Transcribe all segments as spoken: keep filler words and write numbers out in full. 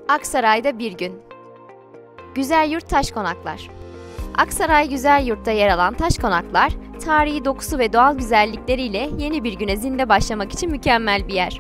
Aksaray'da bir gün. Güzelyurt Taş Konaklar. Aksaray Güzelyurt'ta yer alan taş konaklar, tarihi dokusu ve doğal güzellikleriyle yeni bir güne zinde başlamak için mükemmel bir yer.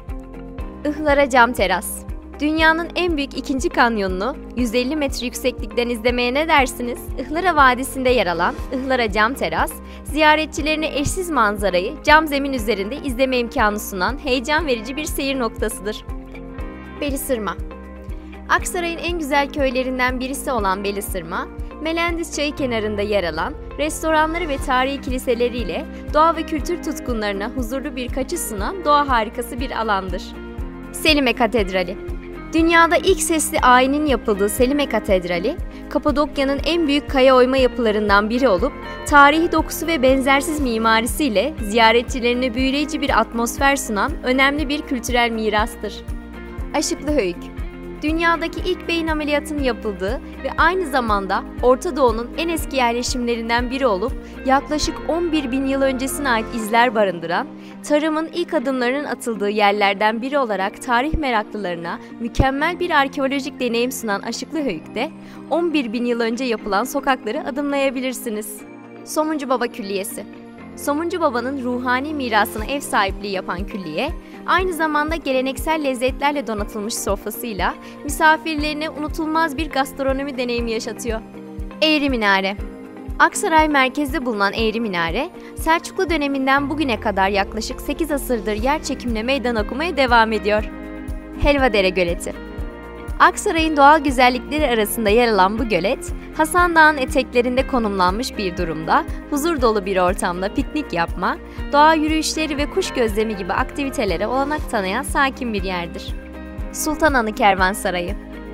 Ihlara Cam Teras. Dünyanın en büyük ikinci kanyonunu yüz elli metre yükseklikten izlemeye ne dersiniz? Ihlara Vadisi'nde yer alan Ihlara Cam Teras, ziyaretçilerine eşsiz manzarayı cam zemin üzerinde izleme imkanı sunan heyecan verici bir seyir noktasıdır. Belisırma. Aksaray'ın en güzel köylerinden birisi olan Belisırma, Melendiz Çayı kenarında yer alan restoranları ve tarihi kiliseleriyle doğa ve kültür tutkunlarına huzurlu bir kaçış sunan doğa harikası bir alandır. Selime Katedrali. Dünyada ilk sesli ayinin yapıldığı Selime Katedrali, Kapadokya'nın en büyük kaya oyma yapılarından biri olup, tarihi dokusu ve benzersiz mimarisiyle ziyaretçilerine büyüleyici bir atmosfer sunan önemli bir kültürel mirastır. Aşıklıhöyük. Dünyadaki ilk beyin ameliyatının yapıldığı ve aynı zamanda Orta Doğu'nun en eski yerleşimlerinden biri olup yaklaşık on bir bin yıl öncesine ait izler barındıran, tarımın ilk adımlarının atıldığı yerlerden biri olarak tarih meraklılarına mükemmel bir arkeolojik deneyim sunan Aşıklıhöyük'te on bir bin yıl önce yapılan sokakları adımlayabilirsiniz. Somuncu Baba Külliyesi. Somuncu Baba'nın ruhani mirasına ev sahipliği yapan külliye, aynı zamanda geleneksel lezzetlerle donatılmış sofrasıyla misafirlerine unutulmaz bir gastronomi deneyimi yaşatıyor. Eğri Minare. Aksaray merkezde bulunan Eğri Minare, Selçuklu döneminden bugüne kadar yaklaşık sekiz asırdır yer çekimle meydan okumaya devam ediyor. Helvadere Göleti. Aksaray'ın doğal güzellikleri arasında yer alan bu gölet, Hasan Dağı'nın eteklerinde konumlanmış bir durumda, huzur dolu bir ortamda piknik yapma, doğa yürüyüşleri ve kuş gözlemi gibi aktivitelere olanak tanıyan sakin bir yerdir. Sultananı Kervansarayı.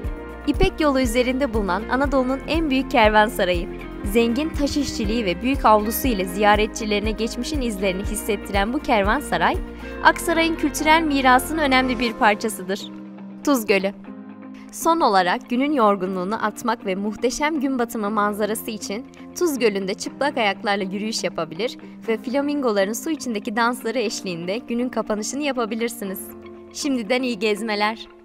İpek yolu üzerinde bulunan Anadolu'nun en büyük kervansarayı, zengin taş işçiliği ve büyük avlusu ile ziyaretçilerine geçmişin izlerini hissettiren bu kervansaray, Aksaray'ın kültürel mirasının önemli bir parçasıdır. Tuz Gölü. Son olarak günün yorgunluğunu atmak ve muhteşem gün batımı manzarası için Tuz Gölü'nde çıplak ayaklarla yürüyüş yapabilir ve flamingoların su içindeki dansları eşliğinde günün kapanışını yapabilirsiniz. Şimdiden iyi gezmeler.